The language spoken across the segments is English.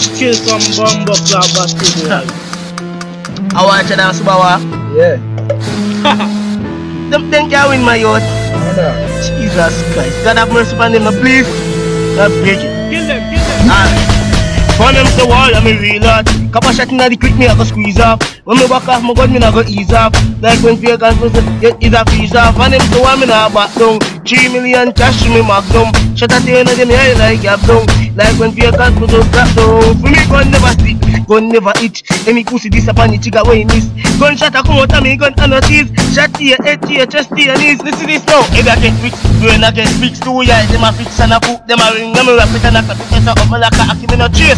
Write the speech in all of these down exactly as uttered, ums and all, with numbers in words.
Kill some bumbo club at the I watch it now, Subawa. Yeah. Them think I win my yacht. Jesus Christ. God have mercy upon them, please. God break it. Kill them, kill them. Alright. When them to wall, I'm a real lot. Couple shot in the quick, me I go squeeze off. When me back off my gun, me I go ease off. Like when Vegas was get is a freeze off. And them to wall, me I back down. Three million cash me mark down. Shut at the end of them hair like gap down. Like when Vegas was just drop down. For me gun never stick, gun never itch. Any pussy disappoint, chica way miss. Gun shot a come out of me, gun and no tease. Shot to your head, to your chest, to your knees. Listen this now. If I get fixed, brain I get fixed. Two years, them a fix and a cook. Them a ring, them a rap it and a cut it. So up my like a aki, me no chase.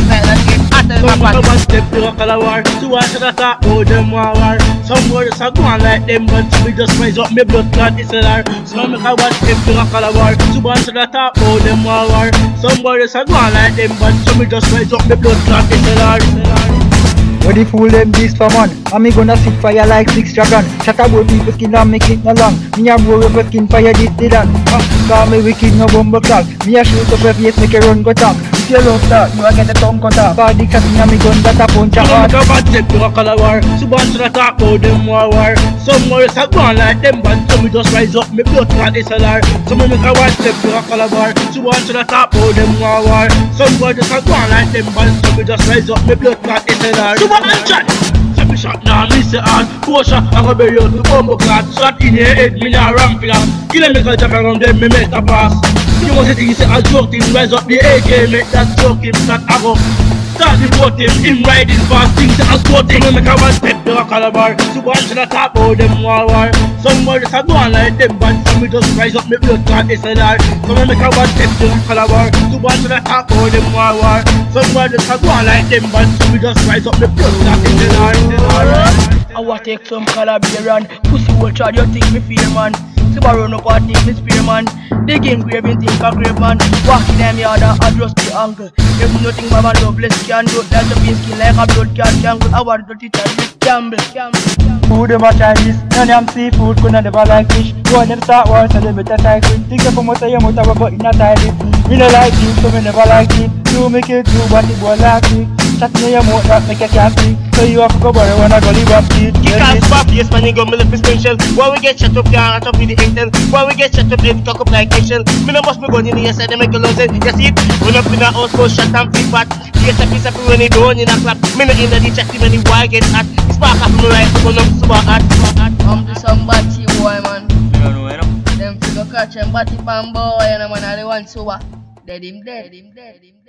Some one step to a color war. Two watch the top, oh them war. Some boys are going like them, but we just rise up my blood clot is a lar. Some make a watch step to a color war. Two watch the top, oh them war. Some boys are going like them, but we just rise up my blood clot is a lar. What the fool them this for man? And me gonna sit fire like six dragon. Shut up with people skin and make it no long. Me a blow up a skin fire this did that. Call me wicked no bumble clock. Me a shoot up a face make a run go talk. If you love that, you a get the tongue cut off. Body cut in a me gun that a punch a heart. Some make a step to a color war. Two watch the top, oh them war. Some boys are going like them, but some we just rise up my blood clot is a lar. Some make a watch step to a color war. Two watch the top, oh them war. Some boys are going like them, but some we just rise up my blood clot is a lar. Shot! Seven shot now, miss the hand. Four shot, I'm gonna bury you to bumbo clot. Shot in your head, me now ramp it up. Kill them, make a jump around them, me make a pass. You must think you say I joke him, rise up the A K, make that joke him, that abo. Start the boat him, him riding fast, things that I squat him, make a one step to a calabar. Two one to the top, oh them war war. Some boys are going like them, but some we just rise up, me blood clot is a lar. Some make a one step to a calabar. Two one to the top, oh them war war. Some boys are going like them, but some we just rise up, me blood clot is a lar. I want to take some Calabrian. Pussy will try, you think me fear man. Subaru no part think me spear man. They game craving think a grave man. Walking them yard and adjust the angle. If nothing but my loveless can do. That's the bean skin like a blood can jangle. I want to teach her this gamble. Food them a Chinese, none of them seafood, could never like fish. One them start wars and them better cycle. Think of what I am out of a but in a tidy. Me no like you, so me never like it. You make it do but it won't like me. Chat me your mouth that make you can't see. So you have to go borrow when I go live up it. Kick ass pop, yes man, you go me left special. When we get shut up, can't touch up with the intel. When we get shut up, they talk up like Asian. Me no must be going in the side, they make a lose it. You see it? When up in the house, go shut and flip back. Yes, a piece of when they go in a clap. Me no in the chat, when the boy get hot. Spark up me right, go up super hot. I'm to some batty boy man. You don't know, you know? Them figure catch and batty pan boy and I'm an one super. Dead him dead, him dead, him dead.